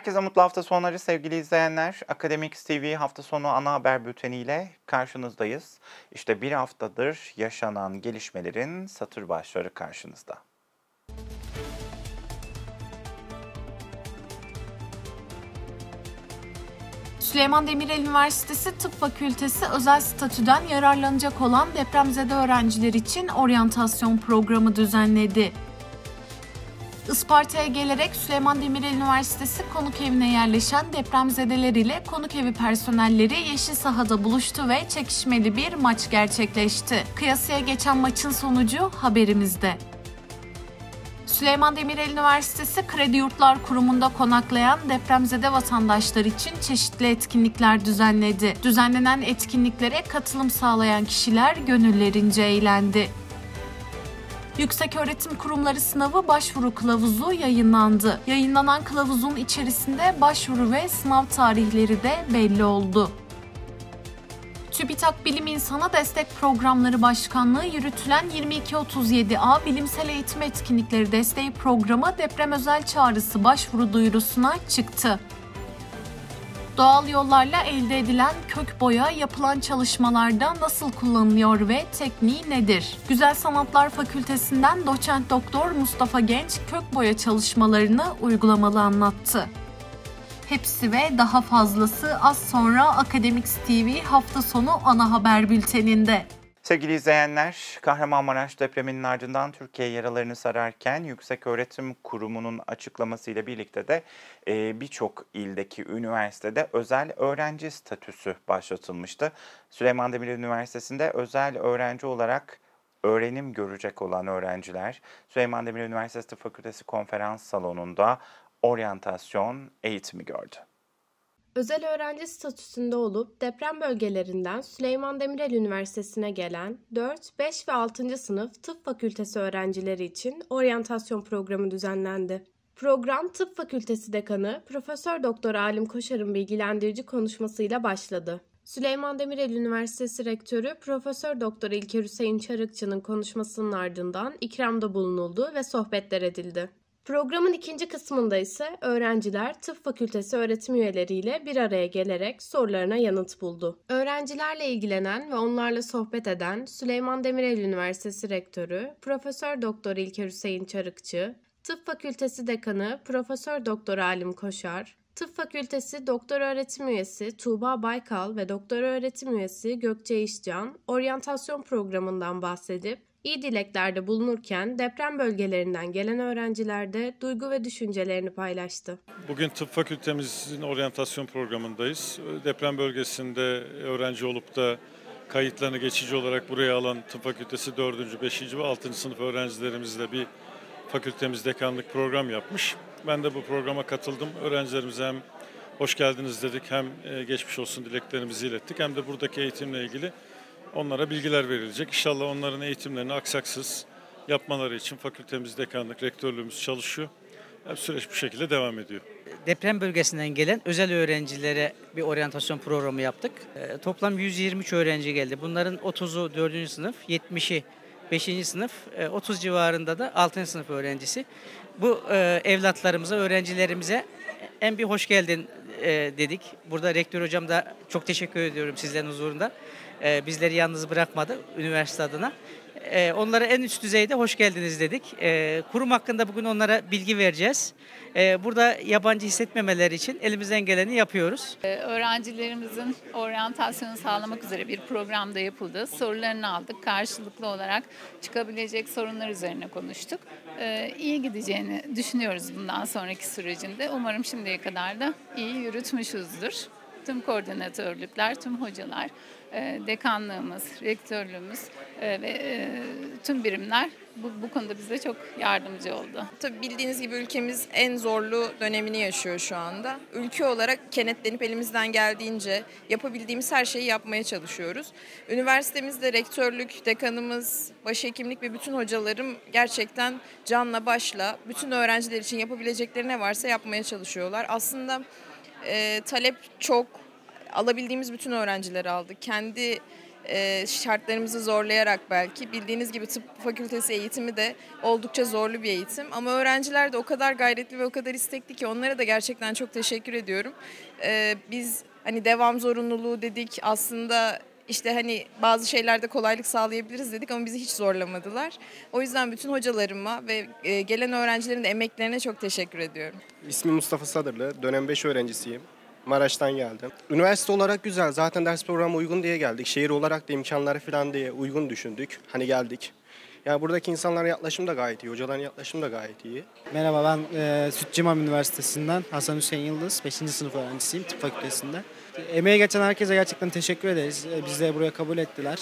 Herkese mutlu hafta sonları sevgili izleyenler. Akademik TV hafta sonu ana haber bülteniyle karşınızdayız. İşte bir haftadır yaşanan gelişmelerin satır başları karşınızda. Süleyman Demirel Üniversitesi Tıp Fakültesi özel statüden yararlanacak olan depremzede öğrenciler için oryantasyon programı düzenledi. Isparta'ya gelerek Süleyman Demirel Üniversitesi konuk evine yerleşen depremzedeler ile konuk evi personelleri yeşil sahada buluştu ve çekişmeli bir maç gerçekleşti. Kıyasıya geçen maçın sonucu haberimizde. Süleyman Demirel Üniversitesi Kredi Yurtlar Kurumu'nda konaklayan depremzede vatandaşlar için çeşitli etkinlikler düzenledi. Düzenlenen etkinliklere katılım sağlayan kişiler gönüllerince eğlendi. Yükseköğretim Kurumları Sınavı Başvuru Kılavuzu yayınlandı. Yayınlanan kılavuzun içerisinde başvuru ve sınav tarihleri de belli oldu. TÜBİTAK Bilim İnsanı Destek Programları Başkanlığı yürütülen 2237A Bilimsel Eğitim Etkinlikleri Desteği Programı deprem özel çağrısı başvuru duyurusuna çıktı. Doğal yollarla elde edilen kök boya yapılan çalışmalarda nasıl kullanılıyor ve tekniği nedir? Güzel Sanatlar Fakültesinden doçent doktor Mustafa Genç kök boya çalışmalarını uygulamalı anlattı. Hepsi ve daha fazlası az sonra Akademik TV hafta sonu ana haber bülteninde. Sevgili izleyenler, Kahramanmaraş depreminin ardından Türkiye yaralarını sararken Yükseköğretim Kurumu'nun açıklamasıyla birlikte de birçok ildeki üniversitede özel öğrenci statüsü başlatılmıştı. Süleyman Demirel Üniversitesi'nde özel öğrenci olarak öğrenim görecek olan öğrenciler Süleyman Demirel Üniversitesi Tıp Fakültesi Konferans Salonu'nda oryantasyon eğitimi gördü. Özel öğrenci statüsünde olup deprem bölgelerinden Süleyman Demirel Üniversitesi'ne gelen 4, 5 ve 6. sınıf tıp fakültesi öğrencileri için oryantasyon programı düzenlendi. Program Tıp Fakültesi Dekanı Profesör Doktor Alim Koşar'ın bilgilendirici konuşmasıyla başladı. Süleyman Demirel Üniversitesi Rektörü Profesör Doktor İlker Hüseyin Çarıkçı'nın konuşmasının ardından ikramda bulunuldu ve sohbetler edildi. Programın ikinci kısmında ise öğrenciler tıp fakültesi öğretim üyeleriyle bir araya gelerek sorularına yanıt buldu. Öğrencilerle ilgilenen ve onlarla sohbet eden Süleyman Demirel Üniversitesi Rektörü Profesör Doktor İlker Hüseyin Çarıkçı, Tıp Fakültesi Dekanı Profesör Doktor Alim Koşar, Tıp Fakültesi Doktor Öğretim Üyesi Tuğba Baykal ve Doktor Öğretim Üyesi Gökçe İşcan, oryantasyon programından bahsedip İyi dileklerde bulunurken deprem bölgelerinden gelen öğrenciler de duygu ve düşüncelerini paylaştı. Bugün tıp fakültemizin oryantasyon programındayız. Deprem bölgesinde öğrenci olup da kayıtlarını geçici olarak buraya alan tıp fakültesi 4. 5. ve 6. sınıf öğrencilerimizle bir fakültemiz dekanlık program yapmış. Ben de bu programa katıldım. Öğrencilerimize hem hoş geldiniz dedik, hem geçmiş olsun dileklerimizi ilettik, hem de buradaki eğitimle ilgili onlara bilgiler verilecek. İnşallah onların eğitimlerini aksaksız yapmaları için fakültemiz, dekanlık, rektörlüğümüz çalışıyor. Süreç bu şekilde devam ediyor. Deprem bölgesinden gelen özel öğrencilere bir oryantasyon programı yaptık. Toplam 123 öğrenci geldi. Bunların 30'u 4. sınıf, 70'i 5. sınıf, 30 civarında da 6. sınıf öğrencisi. Bu evlatlarımıza, öğrencilerimize en bir hoş geldin dedik. Burada rektör hocam da çok teşekkür ediyorum sizlerin huzurunda. Bizleri yalnız bırakmadı üniversite adına. Onlara en üst düzeyde hoş geldiniz dedik. Kurum hakkında bugün onlara bilgi vereceğiz. Burada yabancı hissetmemeleri için elimizden geleni yapıyoruz. Öğrencilerimizin oryantasyonu sağlamak üzere bir programda yapıldı. Sorularını aldık. Karşılıklı olarak çıkabilecek sorunlar üzerine konuştuk. İyi gideceğini düşünüyoruz bundan sonraki sürecinde. Umarım şimdiye kadar da iyi yürütmüşüzdür. Tüm koordinatörlükler, tüm hocalar, dekanlığımız, rektörlüğümüz ve tüm birimler bu konuda bize çok yardımcı oldu. Tabii bildiğiniz gibi ülkemiz en zorlu dönemini yaşıyor şu anda. Ülke olarak kenetlenip elimizden geldiğince yapabildiğimiz her şeyi yapmaya çalışıyoruz. Üniversitemizde rektörlük, dekanımız, başhekimlik ve bütün hocalarım gerçekten canla başla bütün öğrenciler için yapabilecekleri ne varsa yapmaya çalışıyorlar. Aslında talep çok, alabildiğimiz bütün öğrencileri aldık. Kendi şartlarımızı zorlayarak belki. Bildiğiniz gibi tıp fakültesi eğitimi de oldukça zorlu bir eğitim. Ama öğrenciler de o kadar gayretli ve o kadar istekli ki onlara da gerçekten çok teşekkür ediyorum. Biz hani devam zorunluluğu dedik, aslında İşte hani bazı şeylerde kolaylık sağlayabiliriz dedik ama bizi hiç zorlamadılar. O yüzden bütün hocalarıma ve gelen öğrencilerin de emeklerine çok teşekkür ediyorum. İsmim Mustafa Sadırlı, dönem 5 öğrencisiyim. Maraş'tan geldim. Üniversite olarak güzel, zaten ders programı uygun diye geldik. Şehir olarak da imkanları falan diye uygun düşündük. Hani geldik. Yani buradaki insanların yaklaşımı da gayet iyi, hocaların yaklaşımı da gayet iyi. Merhaba, ben Süt Cimam Üniversitesi'nden Hasan Hüseyin Yıldız, 5. sınıf öğrencisiyim tıp fakültesinde. Emeği geçen herkese gerçekten teşekkür ederiz. Bizleri buraya kabul ettiler.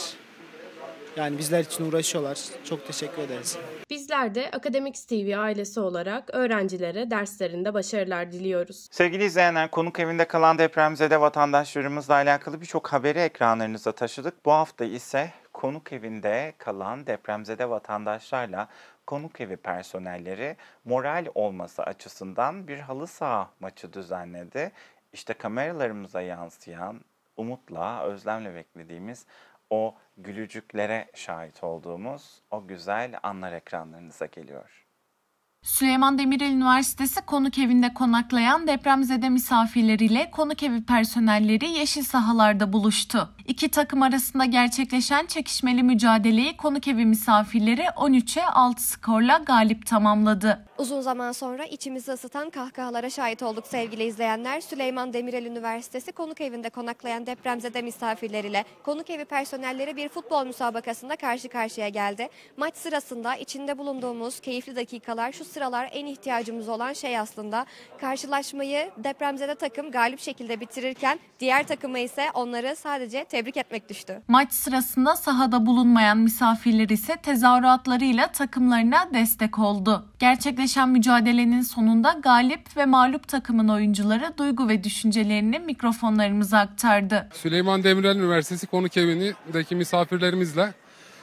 Yani bizler için uğraşıyorlar. Çok teşekkür ederiz. Bizler de Akademiks TV ailesi olarak öğrencilere derslerinde başarılar diliyoruz. Sevgili izleyenler, konuk evinde kalan depremzede vatandaşlarımızla alakalı birçok haberi ekranlarınıza taşıdık. Bu hafta ise konuk evinde kalan depremzede vatandaşlarla konuk evi personelleri moral olması açısından bir halı saha maçı düzenledi. İşte kameralarımıza yansıyan, umutla, özlemle beklediğimiz o gülücüklere şahit olduğumuz o güzel anlar ekranlarınıza geliyor. Süleyman Demirel Üniversitesi konuk evinde konaklayan depremzede misafirleriyle konuk evi personelleri yeşil sahalarda buluştu. İki takım arasında gerçekleşen çekişmeli mücadeleyi konuk evi misafirleri 13'e 6 skorla galip tamamladı. Uzun zaman sonra içimizi ısıtan kahkahalara şahit olduk sevgili izleyenler. Süleyman Demirel Üniversitesi konuk evinde konaklayan depremzede misafirleriyle konuk evi personelleri bir futbol müsabakasında karşı karşıya geldi. Maç sırasında içinde bulunduğumuz keyifli dakikalar, şu sıralar en ihtiyacımız olan şey aslında. Karşılaşmayı depremzede takım galip şekilde bitirirken diğer takıma ise onları sadece tebrik etmek düştü. Maç sırasında sahada bulunmayan misafirler ise tezahüratlarıyla takımlarına destek oldu. Gerçekleşen mücadelenin sonunda galip ve mağlup takımın oyuncuları duygu ve düşüncelerini mikrofonlarımıza aktardı. Süleyman Demirel Üniversitesi konuk evindeki misafirlerimizle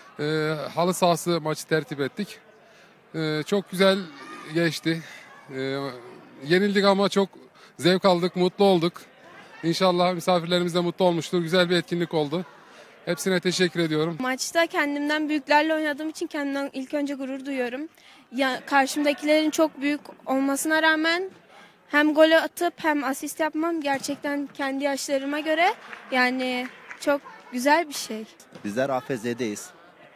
halı sahası maçı tertip ettik. Çok güzel geçti. Yenildik ama çok zevk aldık, mutlu olduk. İnşallah misafirlerimiz de mutlu olmuştur. Güzel bir etkinlik oldu. Hepsine teşekkür ediyorum. Maçta kendimden büyüklerle oynadığım için kendimden ilk önce gurur duyuyorum. Ya, karşımdakilerin çok büyük olmasına rağmen hem gol atıp hem asist yapmam gerçekten kendi yaşlarıma göre yani çok güzel bir şey. Bizler afetzedeyiz.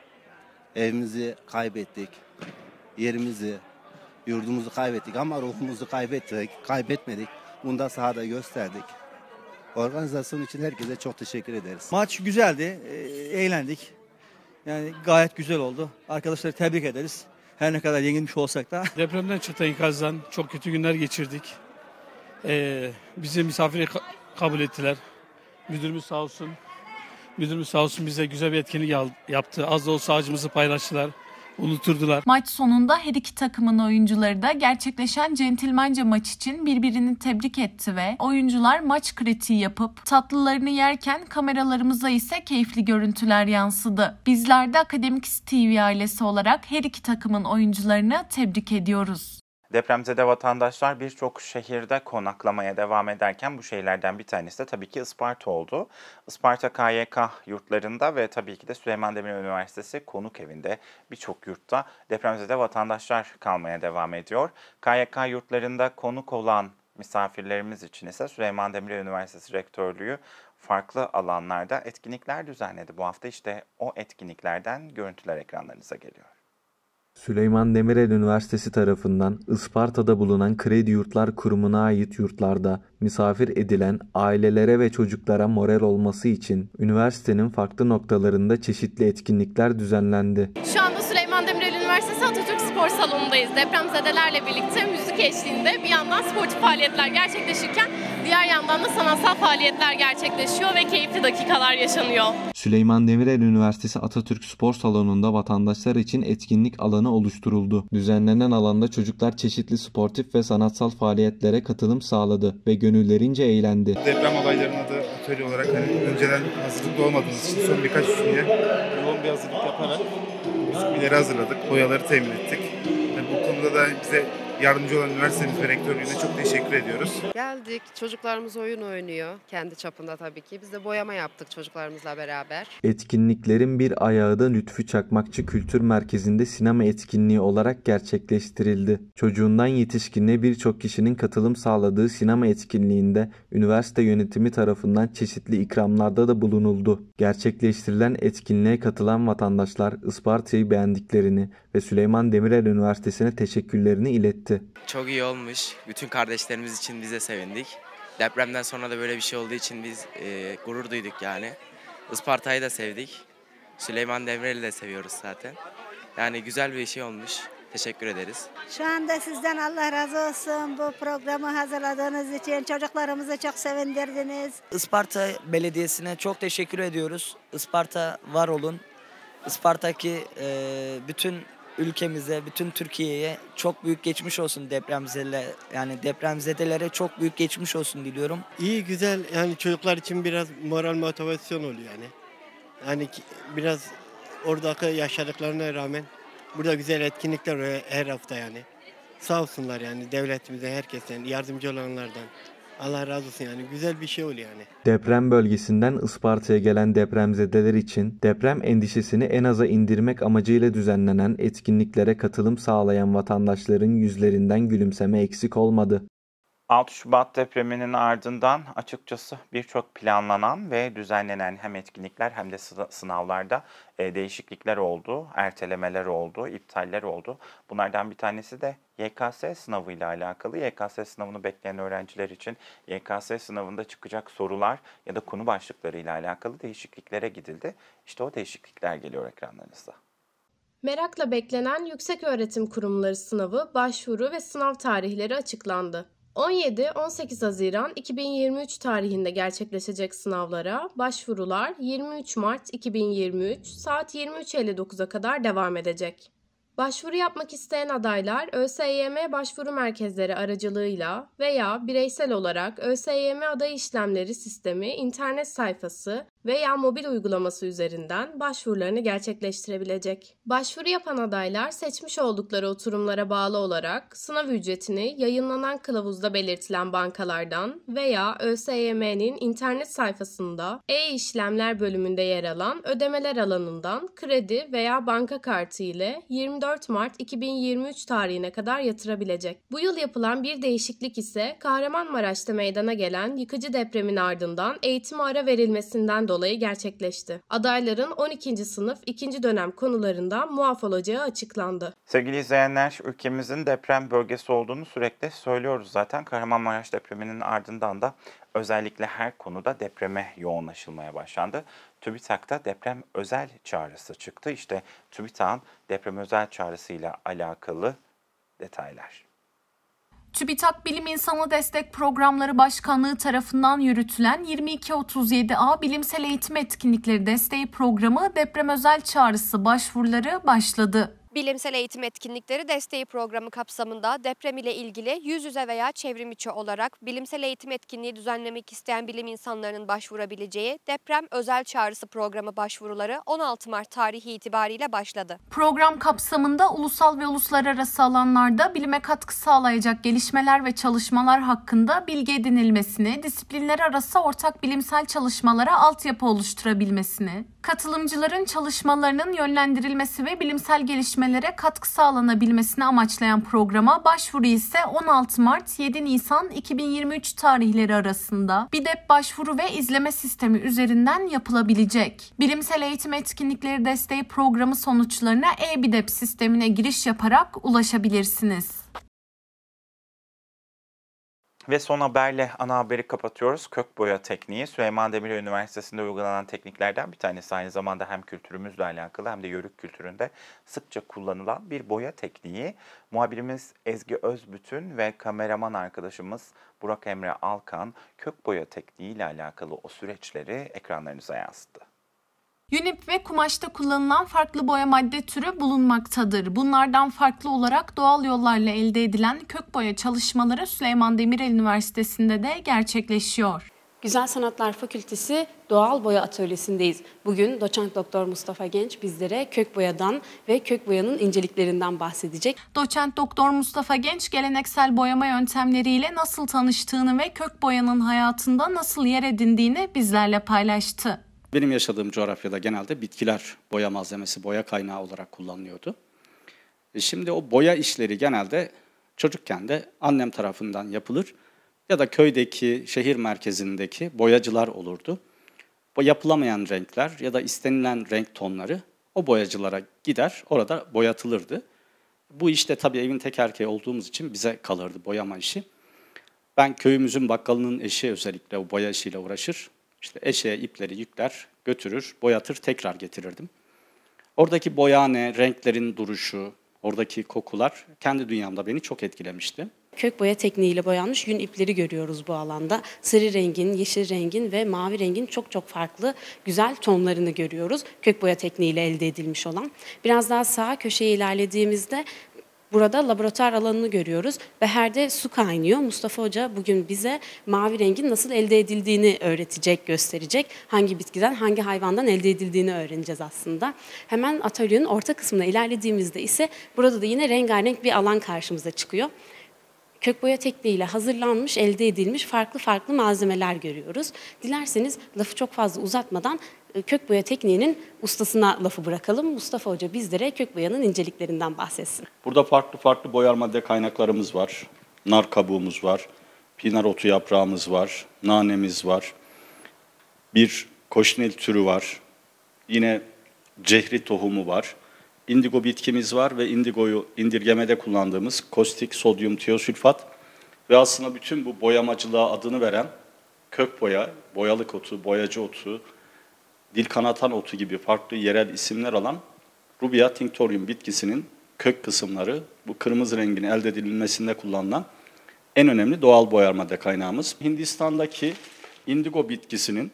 Evimizi kaybettik. Yerimizi, yurdumuzu kaybettik ama ruhumuzu kaybetmedik. Bunu da sahada gösterdik. Organizasyon için herkese çok teşekkür ederiz. Maç güzeldi, eğlendik. Yani gayet güzel oldu. Arkadaşları tebrik ederiz. Her ne kadar yenilmiş olsak da. Depremden çıktı enkazdan çok kötü günler geçirdik. Bizi misafir kabul ettiler. Müdürümüz sağ olsun. Müdürümüz sağ olsun bize güzel bir etkinlik yaptı. Az da olsa acımızı paylaştılar. Unuturdular. Maç sonunda her iki takımın oyuncuları da gerçekleşen centilmence maç için birbirini tebrik etti ve oyuncular maç kritiği yapıp tatlılarını yerken kameralarımıza ise keyifli görüntüler yansıdı. Bizler de Akademiks TV ailesi olarak her iki takımın oyuncularını tebrik ediyoruz. Depremzede vatandaşlar birçok şehirde konaklamaya devam ederken bu şehirlerden bir tanesi de tabii ki Isparta oldu. Isparta KYK yurtlarında ve tabii ki de Süleyman Demirel Üniversitesi konuk evinde birçok yurtta depremzede vatandaşlar kalmaya devam ediyor. KYK yurtlarında konuk olan misafirlerimiz için ise Süleyman Demirel Üniversitesi Rektörlüğü farklı alanlarda etkinlikler düzenledi. Bu hafta işte o etkinliklerden görüntüler ekranlarınıza geliyor. Süleyman Demirel Üniversitesi tarafından Isparta'da bulunan Kredi Yurtlar Kurumu'na ait yurtlarda misafir edilen ailelere ve çocuklara moral olması için üniversitenin farklı noktalarında çeşitli etkinlikler düzenlendi. Şu anda Süleyman Demirel Üniversitesi Atatürk Spor Salonu'ndayız. Depremzedelerle birlikte müzik eşliğinde bir yandan sportif faaliyetler gerçekleşirken diğer yandan da sanatsal faaliyetler gerçekleşiyor ve keyifli dakikalar yaşanıyor. Süleyman Demirel Üniversitesi Atatürk Spor Salonu'nda vatandaşlar için etkinlik alanı oluşturuldu. Düzenlenen alanda çocuklar çeşitli sportif ve sanatsal faaliyetlere katılım sağladı ve gönüllerince eğlendi. Deprem olaylarına da atölye olarak önceden hazırlıklı olmadığımız için son birkaç güne yoğun bir hazırlık yaparak müzikleri hazırladık, boyaları temin ettik. Bu konuda da bize yardımcı olan üniversitemiz ve rektörlüğüne çok teşekkür ediyoruz. Geldik, çocuklarımız oyun oynuyor kendi çapında tabii ki. Biz de boyama yaptık çocuklarımızla beraber. Etkinliklerin bir ayağı da Lütfü Çakmakçı Kültür Merkezi'nde sinema etkinliği olarak gerçekleştirildi. Çocuğundan yetişkinine birçok kişinin katılım sağladığı sinema etkinliğinde üniversite yönetimi tarafından çeşitli ikramlarda da bulunuldu. Gerçekleştirilen etkinliğe katılan vatandaşlar Isparta'yı beğendiklerini ve Süleyman Demirel Üniversitesi'ne teşekkürlerini iletti. Çok iyi olmuş. Bütün kardeşlerimiz için biz de sevindik. Depremden sonra da böyle bir şey olduğu için biz gurur duyduk yani. Isparta'yı da sevdik. Süleyman Demirel'i de seviyoruz zaten. Yani güzel bir şey olmuş. Teşekkür ederiz. Şu anda sizden Allah razı olsun. Bu programı hazırladığınız için çocuklarımızı çok sevindirdiniz. Isparta Belediyesi'ne çok teşekkür ediyoruz. Isparta var olun. Isparta'daki bütün ülkemize, bütün Türkiye'ye çok büyük geçmiş olsun depremzedelere çok büyük geçmiş olsun diliyorum. İyi, güzel, yani çocuklar için biraz moral motivasyon oluyor yani. Yani biraz oradaki yaşadıklarına rağmen burada güzel etkinlikler oluyor her hafta yani. Sağ olsunlar yani devletimize, herkesten, yardımcı olanlardan. Allah razı olsun yani, güzel bir şey oluyor yani. Deprem bölgesinden Isparta'ya gelen depremzedeler için deprem endişesini en aza indirmek amacıyla düzenlenen etkinliklere katılım sağlayan vatandaşların yüzlerinden gülümseme eksik olmadı. 6 Şubat depreminin ardından açıkçası birçok planlanan ve düzenlenen hem etkinlikler hem de sınavlarda değişiklikler oldu, ertelemeler oldu, iptaller oldu. Bunlardan bir tanesi de YKS sınavıyla alakalı. YKS sınavını bekleyen öğrenciler için YKS sınavında çıkacak sorular ya da konu başlıklarıyla alakalı değişikliklere gidildi. İşte o değişiklikler geliyor ekranlarınızda. Merakla beklenen Yükseköğretim Kurumları sınavı, başvuru ve sınav tarihleri açıklandı. 17-18 Haziran 2023 tarihinde gerçekleşecek sınavlara başvurular 23 Mart 2023 saat 23.59'a kadar devam edecek. Başvuru yapmak isteyen adaylar ÖSYM başvuru merkezleri aracılığıyla veya bireysel olarak ÖSYM aday işlemleri sistemi internet sayfası veya mobil uygulaması üzerinden başvurularını gerçekleştirebilecek. Başvuru yapan adaylar seçmiş oldukları oturumlara bağlı olarak sınav ücretini yayınlanan kılavuzda belirtilen bankalardan veya ÖSYM'nin internet sayfasında e-işlemler bölümünde yer alan ödemeler alanından kredi veya banka kartı ile 24 Mart 2023 tarihine kadar yatırabilecek. Bu yıl yapılan bir değişiklik ise Kahramanmaraş'ta meydana gelen yıkıcı depremin ardından eğitime ara verilmesinden dolayı gerçekleşti. Adayların 12. sınıf 2. dönem konularından muaf olacağı açıklandı. Sevgili izleyenler, ülkemizin deprem bölgesi olduğunu sürekli söylüyoruz zaten. Kahramanmaraş depreminin ardından da özellikle her konuda depreme yoğunlaşılmaya başlandı. TÜBİTAK'ta deprem özel çağrısı çıktı. İşte TÜBİTAK'ın deprem özel çağrısıyla alakalı detaylar. TÜBİTAK Bilim İnsanı Destek Programları Başkanlığı tarafından yürütülen 2237A Bilimsel Eğitim Etkinlikleri Desteği Programı deprem özel çağrısı başvuruları başladı. Bilimsel Eğitim Etkinlikleri Desteği Programı kapsamında deprem ile ilgili yüz yüze veya çevrim içi olarak bilimsel eğitim etkinliği düzenlemek isteyen bilim insanlarının başvurabileceği Deprem Özel Çağrısı Programı başvuruları 16 Mart tarihi itibariyle başladı. Program kapsamında ulusal ve uluslararası alanlarda bilime katkı sağlayacak gelişmeler ve çalışmalar hakkında bilgi edinilmesini, disiplinler arası ortak bilimsel çalışmalara altyapı oluşturabilmesini, katılımcıların çalışmalarının yönlendirilmesi ve bilimsel gelişmelere katkı sağlanabilmesini amaçlayan programa başvuru ise 16 Mart 7 Nisan 2023 tarihleri arasında BİDEP başvuru ve izleme sistemi üzerinden yapılabilecek. Bilimsel Eğitim Etkinlikleri Desteği Programı sonuçlarına e-BİDEP sistemine giriş yaparak ulaşabilirsiniz. Ve son haberle ana haberi kapatıyoruz. Kök boya tekniği Süleyman Demirel Üniversitesi'nde uygulanan tekniklerden bir tanesi. Aynı zamanda hem kültürümüzle alakalı hem de yörük kültüründe sıkça kullanılan bir boya tekniği. Muhabirimiz Ezgi Özbütün ve kameraman arkadaşımız Burak Emre Alkan kök boya tekniği ile alakalı o süreçleri ekranlarınıza yansıttı. Yünip ve kumaşta kullanılan farklı boya madde türü bulunmaktadır. Bunlardan farklı olarak doğal yollarla elde edilen kök boya çalışmaları Süleyman Demirel Üniversitesi'nde de gerçekleşiyor. Güzel Sanatlar Fakültesi Doğal Boya Atölyesi'ndeyiz. Bugün Doçent Doktor Mustafa Genç bizlere kök boyadan ve kök boyanın inceliklerinden bahsedecek. Doçent Doktor Mustafa Genç geleneksel boyama yöntemleriyle nasıl tanıştığını ve kök boyanın hayatında nasıl yer edindiğini bizlerle paylaştı. Benim yaşadığım coğrafyada genelde bitkiler boya malzemesi, boya kaynağı olarak kullanılıyordu. Şimdi o boya işleri genelde çocukken de annem tarafından yapılır ya da köydeki, şehir merkezindeki boyacılar olurdu. Bu yapılamayan renkler ya da istenilen renk tonları o boyacılara gider, orada boyatılırdı. Bu işte tabii evin tek erkeği olduğumuz için bize kalırdı boyama işi. Ben köyümüzün bakkalının eşi özellikle o boya işiyle uğraşır. İşte eşeğe ipleri yükler, götürür, boyatır, tekrar getirirdim. Oradaki boyane, renklerin duruşu, oradaki kokular kendi dünyamda beni çok etkilemişti. Kök boya tekniğiyle boyanmış yün ipleri görüyoruz bu alanda. Sarı rengin, yeşil rengin ve mavi rengin çok farklı güzel tonlarını görüyoruz. Kök boya tekniğiyle elde edilmiş olan. Biraz daha sağa köşeye ilerlediğimizde burada laboratuvar alanını görüyoruz. Beherde su kaynıyor. Mustafa Hoca bugün bize mavi rengin nasıl elde edildiğini öğretecek, gösterecek. Hangi bitkiden, hangi hayvandan elde edildiğini öğreneceğiz aslında. Hemen atölyenin orta kısmına ilerlediğimizde ise burada da yine rengarenk bir alan karşımıza çıkıyor. Kök boya tekniğiyle hazırlanmış, elde edilmiş farklı malzemeler görüyoruz. Dilerseniz lafı çok fazla uzatmadan kök boya tekniğinin ustasına lafı bırakalım. Mustafa Hoca bizlere kök boyanın inceliklerinden bahsetsin. Burada farklı boyar madde kaynaklarımız var. Nar kabuğumuz var, pinar otu yaprağımız var, nanemiz var. Bir koşnil türü var. Yine cehri tohumu var. İndigo bitkimiz var ve indigoyu indirgemede kullandığımız kostik sodyum tiosülfat ve aslında bütün bu boyamacılığa adını veren kök boya, boyalık otu, boyacı otu, dil kanatan otu gibi farklı yerel isimler alan Rubia tinctorium bitkisinin kök kısımları bu kırmızı rengin elde edilmesinde kullanılan en önemli doğal boyar madde kaynağımız. Hindistan'daki indigo bitkisinin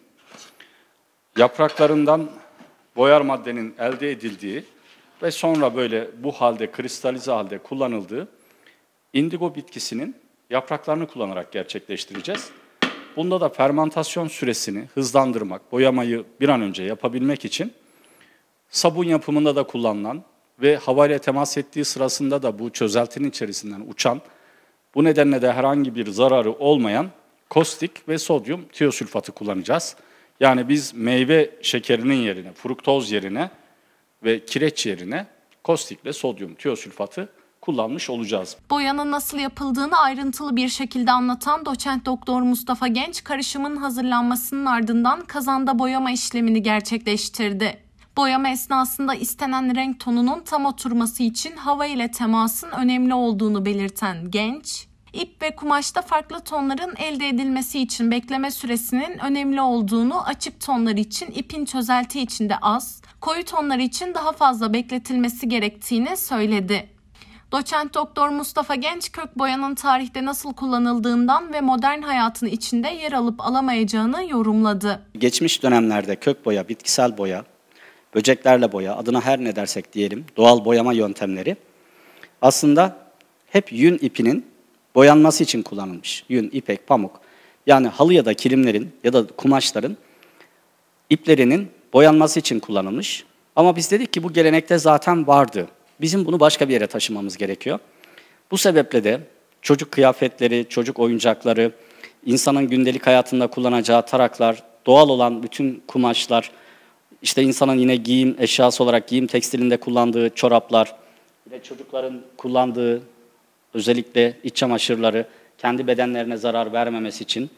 yapraklarından boyar maddenin elde edildiği ve sonra böyle bu halde, kristalize halde kullanıldığı indigo bitkisinin yapraklarını kullanarak gerçekleştireceğiz. Bunda da fermantasyon süresini hızlandırmak, boyamayı bir an önce yapabilmek için sabun yapımında da kullanılan ve havayla temas ettiği sırasında da bu çözeltinin içerisinden uçan, bu nedenle de herhangi bir zararı olmayan kostik ve sodyum tiosülfatı kullanacağız. Yani biz meyve şekerinin yerine, fruktoz yerine ve kireç yerine kostikle sodyum tiosülfatı kullanmış olacağız. Boyanın nasıl yapıldığını ayrıntılı bir şekilde anlatan Doçent Doktor Mustafa Genç, karışımın hazırlanmasının ardından kazanda boyama işlemini gerçekleştirdi. Boyama esnasında istenen renk tonunun tam oturması için hava ile temasın önemli olduğunu belirten Genç, İp ve kumaşta farklı tonların elde edilmesi için bekleme süresinin önemli olduğunu, açık tonlar için ipin çözelti içinde az, koyu tonlar için daha fazla bekletilmesi gerektiğini söyledi. Doçent Doktor Mustafa Genç, kök boyanın tarihte nasıl kullanıldığından ve modern hayatın içinde yer alıp alamayacağını yorumladı. Geçmiş dönemlerde kök boya, bitkisel boya, böceklerle boya, adına her ne dersek diyelim, doğal boyama yöntemleri aslında hep yün ipinin boyanması için kullanılmış. Yün, ipek, pamuk. Yani halı ya da kilimlerin ya da kumaşların iplerinin boyanması için kullanılmış. Ama biz dedik ki bu gelenekte zaten vardı. Bizim bunu başka bir yere taşımamız gerekiyor. Bu sebeple de çocuk kıyafetleri, çocuk oyuncakları, insanın gündelik hayatında kullanacağı taraklar, doğal olan bütün kumaşlar, işte insanın yine giyim eşyası olarak giyim tekstilinde kullandığı çoraplar, yine çocukların kullandığı özellikle iç çamaşırları kendi bedenlerine zarar vermemesi için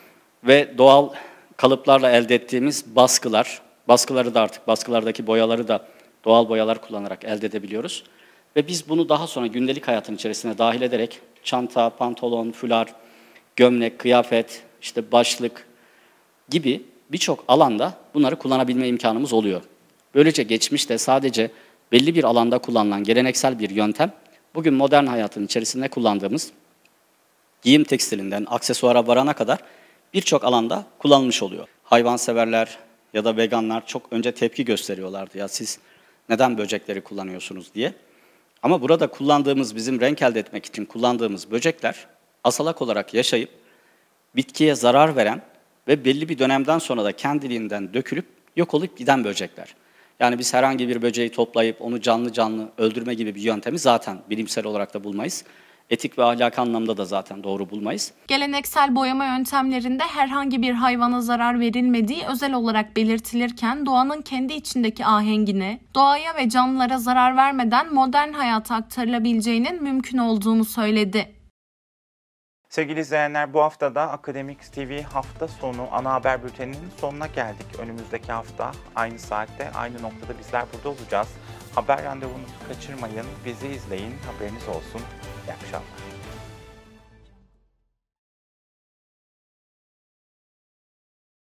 ve doğal kalıplarla elde ettiğimiz baskıları da artık baskılardaki boyaları da doğal boyalar kullanarak elde edebiliyoruz. Ve biz bunu daha sonra gündelik hayatın içerisine dahil ederek çanta, pantolon, fular, gömlek, kıyafet, işte başlık gibi birçok alanda bunları kullanabilme imkanımız oluyor. Böylece geçmişte sadece belli bir alanda kullanılan geleneksel bir yöntem, bugün modern hayatın içerisinde kullandığımız giyim tekstilinden aksesuara varana kadar birçok alanda kullanılmış oluyor. Hayvanseverler ya da veganlar çok önce tepki gösteriyorlardı. Ya siz neden böcekleri kullanıyorsunuz diye. Ama burada kullandığımız, bizim renk elde etmek için kullandığımız böcekler asalak olarak yaşayıp bitkiye zarar veren ve belli bir dönemden sonra da kendiliğinden dökülüp yok olup giden böcekler. Yani biz herhangi bir böceği toplayıp onu canlı canlı öldürme gibi bir yöntemi zaten bilimsel olarak da bulmayız. Etik ve ahlak anlamda da zaten doğru bulmayız. Geleneksel boyama yöntemlerinde herhangi bir hayvana zarar verilmediği özel olarak belirtilirken doğanın kendi içindeki ahengini, doğaya ve canlılara zarar vermeden modern hayata aktarılabileceğinin mümkün olduğunu söyledi. Sevgili izleyenler, bu hafta da Akademik TV hafta sonu ana haber bülteninin sonuna geldik. Önümüzdeki hafta aynı saatte aynı noktada bizler burada olacağız. Haber randevunuzu kaçırmayın, bizi izleyin, haberiniz olsun. İyi akşamlar.